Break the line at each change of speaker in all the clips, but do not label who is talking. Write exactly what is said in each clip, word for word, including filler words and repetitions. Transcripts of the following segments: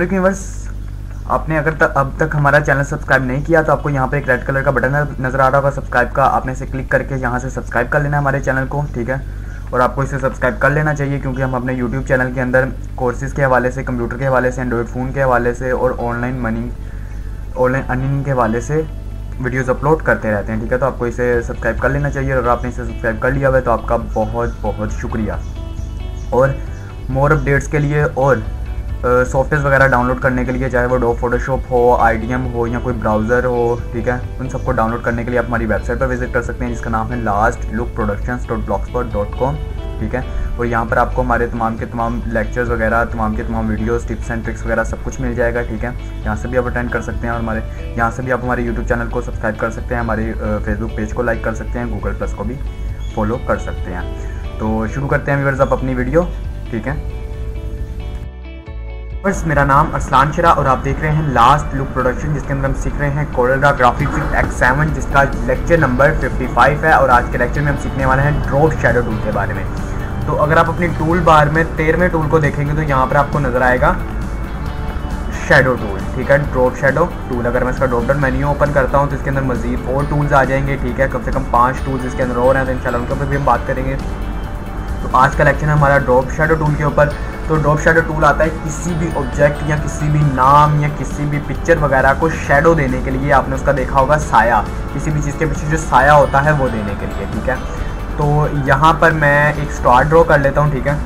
वालेकुम व्यूअर्स, आपने अगर तक अब तक हमारा चैनल सब्सक्राइब नहीं किया तो आपको यहाँ पे एक रेड कलर का बटन नज़र आ रहा होगा सब्सक्राइब का। आपने इसे क्लिक करके यहाँ से सब्सक्राइब कर लेना है हमारे चैनल को, ठीक है। और आपको इसे सब्सक्राइब कर लेना चाहिए क्योंकि हम अपने यूट्यूब चैनल के अंदर कोर्सेज़ के हवाले से, कंप्यूटर के हवाले से, एंड्रॉयड फ़ोन के हवाले से और ऑनलाइन मनी ऑनलाइन अर्निंग के हवाले से वीडियोस अपलोड करते रहते हैं, ठीक है। तो आपको इसे सब्सक्राइब कर लेना चाहिए। और अगर आपने इसे सब्सक्राइब कर लिया हुआ है तो आपका बहुत बहुत शुक्रिया। और मोर अपडेट्स के लिए और सॉफ्टवेयर वगैरह डाउनलोड करने के लिए, चाहे वो डो फोटोशॉप हो, आई डी एम हो या कोई ब्राउज़र हो, ठीक है, उन सबको डाउनलोड करने के लिए आप हमारी वेबसाइट पर विजिट कर सकते हैं जिसका नाम है last look productions dot blogspot dot com, ठीक है। और यहाँ पर आपको हमारे तमाम के तमाम लेक्चर्स वगैरह, तमाम के तमाम वीडियोस, टिप्स एंड ट्रिक्स वगैरह सब कुछ मिल जाएगा, ठीक है। यहाँ से भी आप अटेंड कर सकते हैं और हमारे यहाँ से भी आप हमारे यूट्यूब चैनल को सब्सक्राइब कर सकते हैं, हमारे फेसबुक पेज को लाइक कर सकते हैं, गूगल प्लस को भी फॉलो कर सकते हैं। तो शुरू करते हैं व्यूअर्स आप अपनी वीडियो, ठीक है। बस मेरा नाम अरसलान शिरा और आप देख रहे हैं लास्ट लुक प्रोडक्शन, जिसके अंदर हम सीख रहे हैं CorelDRAW graphics with X seven, जिसका लेक्चर नंबर पचपन है। और आज के लेक्चर में हम सीखने वाले हैं ड्रॉप शैडो टूल के बारे में। तो अगर आप अपनी टूल बार में तेरहवें टूल को देखेंगे तो यहाँ पर आपको नज़र आएगा शैडो टूल, ठीक है, ड्रॉप शैडो टूल। अगर मैं इसका ड्रॉप डाउन मेन्यू ओपन करता हूँ तो इसके अंदर मजीद और टूल्स आ जाएंगे, ठीक है। कम से कम पाँच टूल्स इसके अंदर और हैं, तो इंशाल्लाह उनके ऊपर भी हम बात करेंगे। तो आज का लेक्चर है हमारा ड्रॉप शैडो टूल के ऊपर। तो ड्रॉप शैडो टूल आता है किसी भी ऑब्जेक्ट या किसी भी नाम या किसी भी पिक्चर वगैरह को शैडो देने के लिए। आपने उसका देखा होगा साया, किसी भी चीज़ के पीछे जो साया होता है वो देने के लिए, ठीक है। तो यहाँ पर मैं एक स्टार ड्रॉ कर लेता हूँ, ठीक है।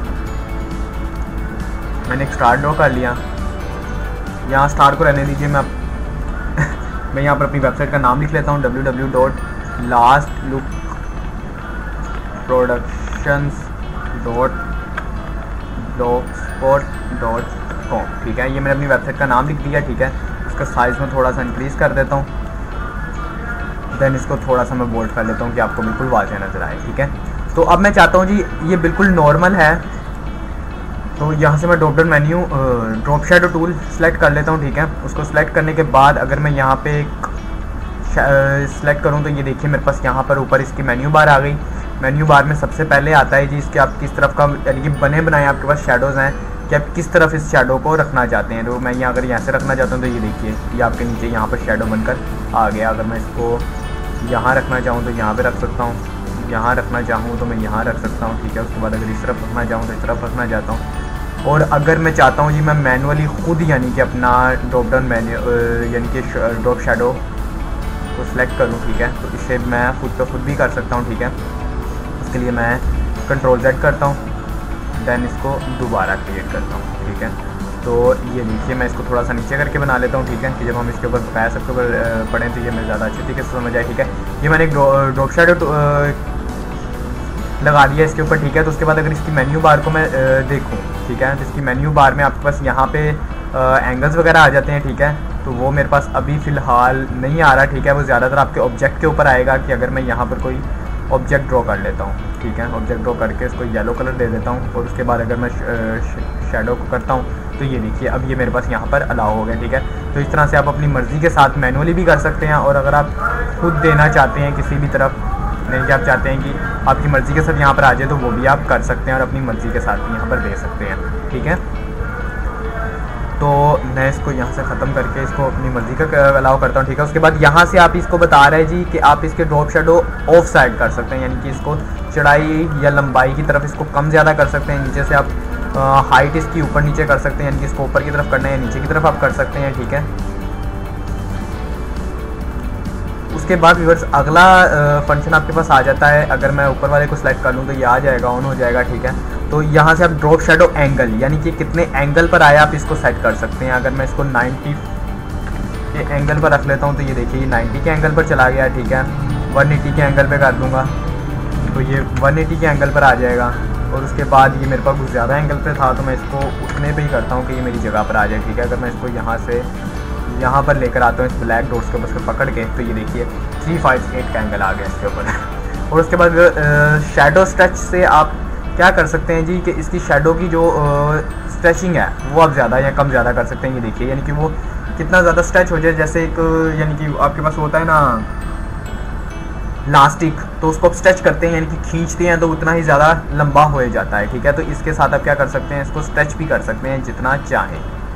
मैंने एक स्टार ड्रॉ कर लिया, यहाँ स्टार को रहने दीजिए। मैं मैं यहाँ पर अपनी वेबसाइट का नाम लिख लेता हूँ W W W dot last look productions dot blogspot dot com, ठीक है। ये मैंने अपनी वेबसाइट का नाम लिख दिया, ठीक है। इसका साइज़ में थोड़ा सा इंक्रीज़ कर देता हूँ, देन इसको थोड़ा सा मैं बोल्ड कर लेता हूँ कि आपको बिल्कुल वाज़ेह नज़र आए, ठीक है। तो अब मैं चाहता हूँ जी ये बिल्कुल नॉर्मल है, तो यहाँ से मैं drop down menu drop shadow tool select कर लेता हूँ, ठीक है। उसको सेलेक्ट करने के बाद अगर मैं यहाँ पे सेलेक्ट करूँ तो ये देखिए मेरे पास यहाँ पर ऊपर इसकी मेन्यू बार आ गई। मेन्यू बार में सबसे पहले आता है जी इसके आप किस तरफ का, यानी कि बने बनाए आपके पास शैडोज़ हैं कि आप किस तरफ इस शैडो को रखना चाहते हैं। तो मैं यहाँ अगर यहाँ से रखना चाहता हूँ तो ये देखिए ये आपके नीचे यहाँ पर शैडो बनकर आ गया। अगर मैं इसको यहाँ रखना चाहूँ तो यहाँ पे रख सकता हूँ, यहाँ रखना चाहूँ तो मैं यहाँ रख सकता हूँ, ठीक है। उसके बाद अगर इस तरफ रखना चाहूँ तो इस तरफ रखना चाहता हूँ। और अगर मैं चाहता हूँ जी मैं मैनुअली खुद यानी कि अपना ड्रॉप डाउन मेन्यू यानी कि ड्रॉप शैडो को सिलेक्ट करूँ, ठीक है, तो इसे मैं खुद तो खुद भी कर सकता हूँ, ठीक है। उसके लिए मैं कंट्रोल जेड करता हूँ, देन इसको दोबारा क्रिएट करता हूँ, ठीक है। तो ये देखिए मैं इसको थोड़ा सा नीचे करके बना लेता हूँ, ठीक है, कि जब हम इसके ऊपर पैर सबके ऊपर पढ़ें तो ये मैं ज़्यादा अच्छे तरीके से समझ आए, ठीक है। ये मैंने एक ड्रॉप शैडो लगा दिया इसके ऊपर, ठीक है। तो उसके बाद अगर इसकी मेन्यू बार को मैं देखूँ, ठीक है, तो इसकी मेन्यू बार में आपके पास यहाँ पे एंगल्स वगैरह आ जाते हैं, ठीक है। तो वो मेरे पास अभी फ़िलहाल नहीं आ रहा, ठीक है। वो ज़्यादातर आपके ऑब्जेक्ट के ऊपर आएगा कि अगर मैं यहाँ पर कोई ऑब्जेक्ट ड्रॉ कर लेता हूँ, ठीक है, ऑब्जेक्ट ड्रॉ करके इसको येलो कलर दे देता हूँ और उसके बाद अगर मैं शैडो को करता हूँ तो ये देखिए अब ये मेरे पास यहाँ पर अलाउ हो गया, ठीक है। तो इस तरह से आप अपनी मर्ज़ी के साथ मैनुअली भी कर सकते हैं, और अगर आप खुद देना चाहते हैं किसी भी तरफ, यानी कि आप चाहते हैं कि आपकी मर्ज़ी के साथ यहाँ पर आ जाए तो वो भी आप कर सकते हैं और अपनी मर्ज़ी के साथ भी यहाँ पर दे सकते हैं, ठीक है। तो मैं इसको यहाँ से ख़त्म करके इसको अपनी मर्ज़ी का अलाउ करता हूँ, ठीक है। उसके बाद यहाँ से आप इसको बता रहे हैं जी कि आप इसके ड्रॉप शैडो ऑफ साइड कर सकते हैं, यानी कि इसको चौड़ाई या लंबाई की तरफ इसको कम ज़्यादा कर सकते हैं। नीचे से आप आ, हाइट इसकी ऊपर नीचे कर सकते हैं, यानी कि इसको ऊपर की तरफ करना है या नीचे की तरफ आप कर सकते हैं, ठीक है। उसके बाद व्यूअर्स अगला फंक्शन आपके पास आ जाता है। अगर मैं ऊपर वाले को सिलेक्ट कर लूँ तो ये आ जाएगा, ऑन हो जाएगा, ठीक है। तो यहाँ से आप ड्रॉप शैडो एंगल यानी कि कितने एंगल पर आया आप इसको सेट कर सकते हैं। अगर मैं इसको नब्बे के एंगल पर रख लेता हूँ तो ये देखिए ये नब्बे के एंगल पर चला गया, ठीक है। एक सौ अस्सी के एंगल पे कर दूँगा तो ये एक सौ अस्सी के एंगल पर आ जाएगा। और उसके बाद ये मेरे पास कुछ ज़्यादा एंगल पे था तो मैं इसको उतने पे ही करता हूँ कि ये मेरी जगह पर आ जाए, ठीक है। अगर मैं इसको यहाँ से यहाँ पर लेकर आता हूँ इस ब्लैक डॉट्स को बस पकड़ के तो ये देखिए थ्री फाइव एट का एंगल आ गया इसके ऊपर। और उसके बाद शैडो स्ट्रेच से आप क्या कर सकते हैं जी कि इसकी शैडो की जो स्ट्रेचिंग है वो आप ज़्यादा या कम ज़्यादा कर सकते हैं। ये देखिए यानी कि वो कितना ज़्यादा स्ट्रेच हो जाए, जैसे एक यानी कि आपके पास होता है ना लास्टिक, तो उसको आप स्ट्रेच करते हैं यानी कि खींचते हैं तो उतना ही ज़्यादा लंबा हो जाता है, ठीक है। तो इसके साथ आप क्या कर सकते हैं, इसको स्ट्रेच भी कर सकते हैं जितना चाहें,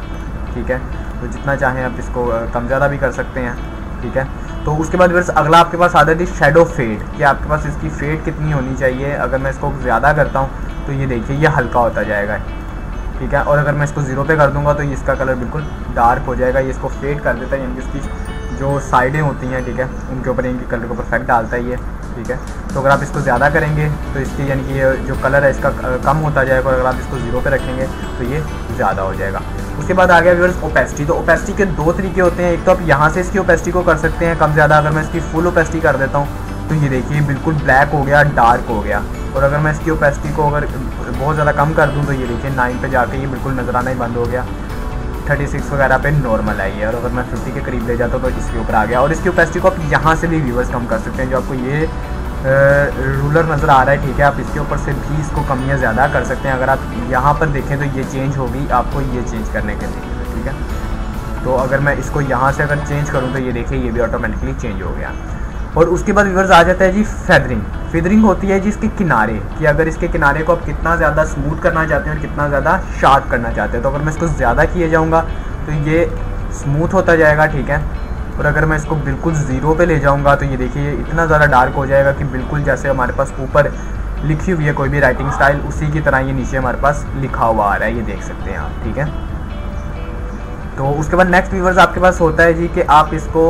ठीक है। तो जितना चाहें आप इसको कम ज़्यादा भी कर सकते हैं, ठीक है। तो उसके बाद व्यूअर्स अगला आपके पास आता है शैडो फेड, कि आपके पास इसकी फेड कितनी होनी चाहिए। अगर मैं इसको ज़्यादा करता हूँ तो ये देखिए ये हल्का होता जाएगा, ठीक है। और अगर मैं इसको ज़ीरो पे कर दूंगा तो इसका कलर बिल्कुल डार्क हो जाएगा। ये इसको फेड कर देता है, यानी कि इसकी जो साइडें होती हैं, ठीक है, उनके ऊपर इनके कलर को परफेक्ट डालता है ये, ठीक है। तो अगर आप इसको ज़्यादा करेंगे तो इसकी यानी कि ये जो कलर है इसका कम होता जाएगा, और अगर आप इसको ज़ीरो पे रखेंगे तो ये ज़्यादा हो जाएगा। उसके बाद आ गया व्यूअर्स ओपेसिटी। तो ओपेसिटी के दो तरीके होते हैं, एक तो आप यहाँ से इसकी ओपेसिटी को कर सकते हैं कम ज़्यादा। अगर मैं इसकी फुल ओपेसिटी कर देता हूँ तो ये देखिए बिल्कुल ब्लैक हो गया, डार्क हो गया। और अगर मैं इसकी ओपेसिटी को अगर बहुत ज़्यादा कम कर दूँ तो ये देखिए नाइन पे जाके ये बिल्कुल नज़र आना ही बंद हो गया, थर्टी सिक्स वगैरह पे नॉर्मल आई है। और अगर मैं फिफ्टी के करीब ले जाता हूँ तो इसके ऊपर आ गया। और इसकी ओपेसिटी को आप यहाँ से भी व्यूअर्स कम कर सकते हैं, जो आपको ये रूलर नज़र आ रहा है, ठीक है। आप इसके ऊपर से भी इसको कम या ज़्यादा कर सकते हैं। अगर आप यहाँ पर देखें तो ये चेंज होगी आपको ये चेंज करने के लिए, ठीक है। तो अगर मैं इसको यहाँ से अगर चेंज करूँ तो ये देखिए ये भी ऑटोमेटिकली चेंज हो गया। और उसके बाद व्यूअर्स आ जाता है जी फेदरिंग। फेदरिंग होती है जी इसके किनारे, कि अगर इसके किनारे को आप कितना ज़्यादा स्मूथ करना चाहते हैं और कितना ज़्यादा शार्प करना चाहते हैं। तो अगर मैं इसको ज़्यादा किए जाऊँगा तो ये स्मूथ होता जाएगा, ठीक है। और अगर मैं इसको बिल्कुल ज़ीरो पे ले जाऊँगा तो ये देखिए ये इतना ज़्यादा डार्क हो जाएगा कि बिल्कुल जैसे हमारे पास ऊपर लिखी हुई है कोई भी राइटिंग स्टाइल, उसी की तरह ये नीचे हमारे पास लिखा हुआ आ रहा है, ये देख सकते हैं आप, ठीक है। तो उसके बाद नेक्स्ट व्यूअर्स आपके पास होता है जी कि आप इसको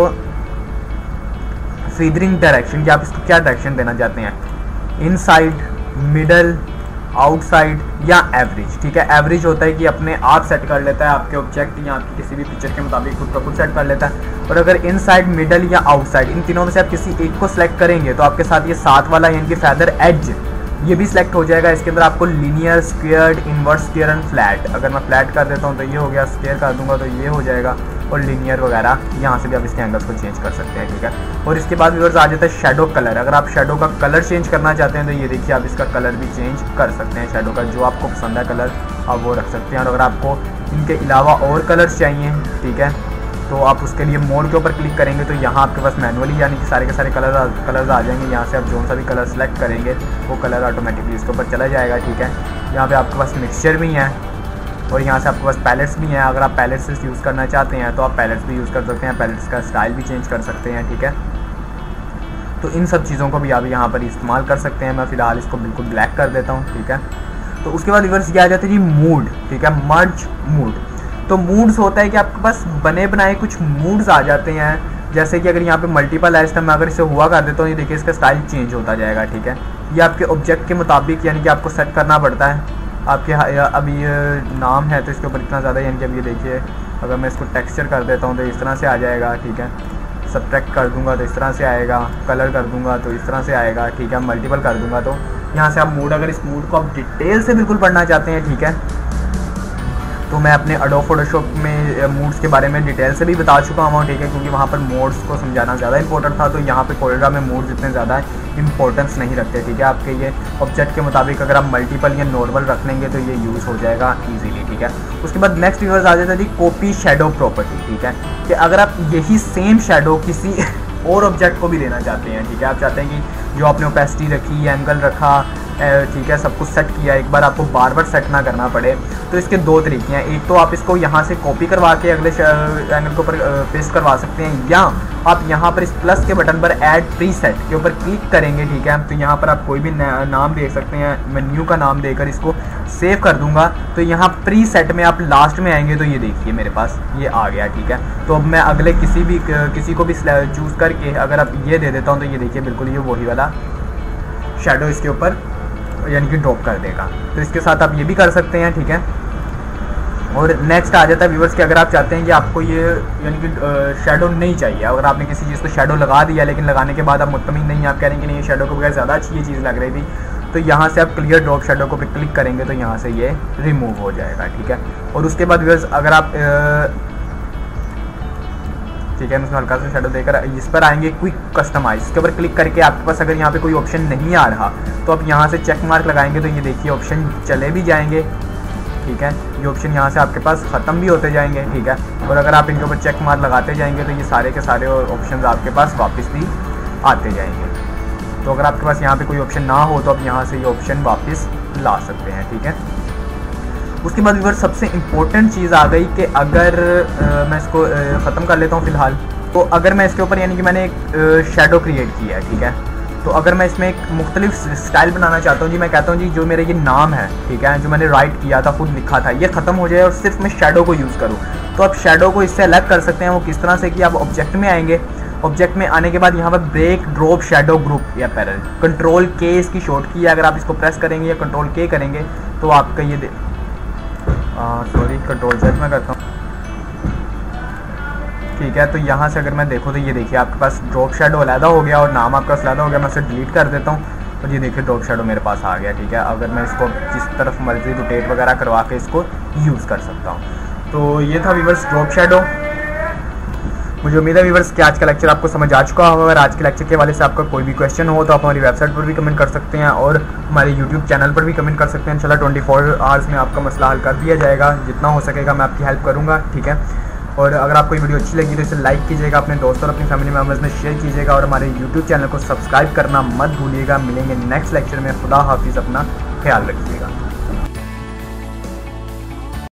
फेदरिंग डायरेक्शन, कि आप इसको क्या डायरेक्शन देना चाहते हैं, इनसाइड, मिडल, आउटसाइड या एवरेज, ठीक है। एवरेज होता है कि अपने आप सेट कर लेता है आपके ऑब्जेक्ट या आपकी किसी भी पिक्चर के मुताबिक खुद का खुद सेट कर लेता है। और अगर इनसाइड, मिडल या आउटसाइड इन तीनों में से आप किसी एक को सिलेक्ट करेंगे तो आपके साथ ये साथ वाला यानी कि फेदर एज ये भी सिलेक्ट हो जाएगा। इसके अंदर आपको linear, squared, inverse, square and flat, अगर मैं फ्लैट कर देता हूँ तो ये हो गया, स्क्वेयर कर दूंगा तो ये हो जाएगा, और लीनियर वगैरह यहाँ से भी आप इसके एंगल्स को चेंज कर सकते हैं, ठीक है। और इसके बाद व्यूअर्स आ जाता है शैडो कलर। अगर आप शैडो का कलर चेंज करना चाहते हैं तो ये देखिए आप इसका कलर भी चेंज कर सकते हैं। शैडो का जो आपको पसंद है कलर आप वो रख सकते हैं। और अगर आपको इनके अलावा और कलर्स चाहिए, ठीक है, तो आप उसके लिए मोड के ऊपर क्लिक करेंगे तो यहाँ आपके पास मैनुअली यानी कि सारे के सारे कलर कलर्स आ जाएंगे। यहाँ से आप जो सा भी कलर सेलेक्ट करेंगे वो कलर ऑटोमेटिकली इसके ऊपर चला जाएगा, ठीक है। यहाँ पे आपके पास मिक्सचर भी हैं और यहाँ से आपके पास पैलेट्स भी हैं। अगर आप पैलेट्स यूज़ करना चाहते हैं तो आप पैलेट्स भी यूज़ कर सकते हैं, पैलेट्स का स्टाइल भी चेंज कर सकते हैं, ठीक है। तो इन सब चीज़ों को भी आप यहाँ पर इस्तेमाल कर सकते हैं। मैं फ़िलहाल इसको बिल्कुल ब्लैक कर देता हूँ, ठीक है। तो उसके बाद रिवर्स ये आ जाता है जी मूड, ठीक है, मर्ज मूड। तो मूड्स होता है कि आपके पास बने बनाए कुछ मूड्स आ जाते हैं, जैसे कि अगर यहाँ पे मल्टीपल है तो मैं अगर इसे हुआ कर देता हूँ, ये देखिए इसका स्टाइल चेंज होता जाएगा, ठीक है। ये आपके ऑब्जेक्ट के मुताबिक यानी कि आपको सेट करना पड़ता है। आपके अभी नाम है तो इसके ऊपर इतना ज़्यादा, यानी कि अब ये देखिए अगर मैं इसको टेक्सचर कर देता हूँ तो इस तरह से आ जाएगा, ठीक है। सब्ट्रैक्ट कर दूंगा तो इस तरह से आएगा, कलर कर दूंगा तो इस तरह से आएगा, ठीक है। मल्टीपल कर दूंगा तो यहाँ से आप मूड, अगर इस मूड को आप डिटेल से बिल्कुल पढ़ना चाहते हैं, ठीक है, तो मैं अपने एडोब फोटोशॉप में मूड्स के बारे में डिटेल से भी बता चुका हूँ, ठीक है, क्योंकि वहाँ पर मोड्स को समझाना ज़्यादा इंपॉर्टेंट था। तो यहाँ पे कोरेरा में मूड्स इतने ज़्यादा इंपॉर्टेंस नहीं रखते, ठीक है। आपके ये ऑब्जेक्ट के मुताबिक अगर आप मल्टीपल या नॉर्मल रख लेंगे तो ये यूज़ हो जाएगा ईजीली, ठीक है। उसके बाद नेक्स्ट व्यूअर्स आ जाता है जी कॉपी शेडो प्रॉपर्टी, ठीक है, कि अगर आप यही सेम शेडो किसी और ऑब्जेक्ट को भी देना चाहते हैं, ठीक है। आप चाहते हैं कि जो आपने ओपेसिटी रखी, एंगल रखा, ठीक है, सब कुछ सेट किया, एक बार आपको बार बार सेट ना करना पड़े, तो इसके दो तरीके हैं। एक तो आप इसको यहाँ से कॉपी करवा के अगले एंगल के ऊपर पेस्ट करवा सकते हैं, या आप यहाँ पर इस प्लस के बटन पर ऐड प्रीसेट के ऊपर क्लिक करेंगे, ठीक है। तो यहाँ पर आप कोई भी नाम दे सकते हैं, मैं न्यू का नाम देकर इसको सेव कर दूंगा। तो यहाँ प्रीसेट में आप लास्ट में आएंगे तो ये देखिए मेरे पास ये आ गया, ठीक है। तो अब मैं अगले किसी भी किसी को भी चूज़ करके अगर आप ये दे देता हूँ तो ये देखिए बिल्कुल ये वही वाला शेडो इसके ऊपर यानी कि ड्रॉप कर देगा। तो इसके साथ आप ये भी कर सकते हैं, ठीक है। और नेक्स्ट आ जाता है व्यूअर्स कि अगर आप चाहते हैं कि आपको ये यानी कि शेडो नहीं चाहिए, अगर आपने किसी चीज़ को शेडो लगा दिया लेकिन लगाने के बाद आप मुतमिन नहीं, आप कह रहे हैं कि नहीं ये शेडो के बगैर ज़्यादा अच्छी ये चीज़ लग रही थी, तो यहाँ से आप क्लियर ड्रॉप शेडो को पे क्लिक करेंगे तो यहाँ से ये रिमूव हो जाएगा, ठीक है। और उसके बाद व्यूअर्स अगर आप ठीक है, मैं हल्का सा शेडो देकर इस पर आएंगे क्विक कस्टमाइज, इसके ऊपर क्लिक करके आपके पास अगर यहाँ पे कोई ऑप्शन नहीं आ रहा तो आप यहाँ से चेक मार्क लगाएंगे तो ये देखिए ऑप्शन चले भी जाएंगे, ठीक है। ये ऑप्शन यहाँ से आपके पास ख़त्म भी होते जाएंगे, ठीक है। और अगर आप इनके ऊपर चेक मार्क लगाते जाएंगे तो ये सारे के सारे ऑप्शन आपके पास वापस भी आते जाएंगे। तो अगर आपके पास यहाँ पर कोई ऑप्शन ना हो तो आप यहाँ से ये ऑप्शन वापस ला सकते हैं, ठीक है। उसके बाद व्यूअर्स सबसे इम्पोर्टेंट चीज़ आ गई कि अगर आ, मैं इसको ख़त्म कर लेता हूँ फ़िलहाल, तो अगर मैं इसके ऊपर यानी कि मैंने एक शेडो क्रिएट किया है, ठीक है, तो अगर मैं इसमें एक मुख्तलिफ स्टाइल बनाना चाहता हूँ जी, मैं कहता हूँ जी जो मेरा ये नाम है, ठीक है, जो मैंने राइट किया था, खुद लिखा था, ये ख़त्म हो जाए और सिर्फ मैं शेडो को यूज़ करूँ, तो आप शेडो को इससे अलग कर सकते हैं। वो किस तरह से कि आप ऑब्जेक्ट में आएंगे, ऑब्जेक्ट में आने के बाद यहाँ पर ब्रेक ड्रॉप शेडो ग्रुप या पैरेलल, कंट्रोल के इसकी शॉर्ट की है, अगर आप इसको प्रेस करेंगे या कंट्रोल के करेंगे तो आपका ये दे सॉरी कंट्रोल जेड में करता हूँ, ठीक है। तो यहाँ से अगर मैं देखूँ तो ये देखिए आपके पास ड्रॉप शेडो अलहदा हो गया और नाम आपका अलहदा हो गया। मैं उसे डिलीट कर देता हूँ और ये देखिए ड्रॉप शेडो मेरे पास आ गया, ठीक है। अगर मैं इसको जिस तरफ मर्जी रोटेट वगैरह करवा के इसको यूज़ कर सकता हूँ। तो ये था व्यूअर्स ड्रॉप शेडो। मुझे उम्मीद है व्यूअर्स कि आज का लेक्चर आपको समझ आ चुका होगा। अगर आज के लेक्चर के हवाले से आपका कोई भी क्वेश्चन हो तो आप हमारी वेबसाइट पर भी कमेंट कर सकते हैं और हमारे यूट्यूब चैनल पर भी कमेंट कर सकते हैं। इंशाल्लाह ट्वेंटी फोर आवर्स में आपका मसला हल कर दिया जाएगा, जितना हो सकेगा मैं आपकी हेल्प करूँगा, ठीक है। और अगर आपको ये वीडियो अच्छी लगी तो इसे लाइक कीजिएगा, अपने दोस्तों और अपनी फैमिली मेम्बर्स में शेयर कीजिएगा और हमारे यूट्यूब चैनल को सब्सक्राइब करना मत भूलिएगा। मिलेंगे नेक्स्ट लेक्चर में। खुदा हाफिज़, अपना ख्याल रखिएगा।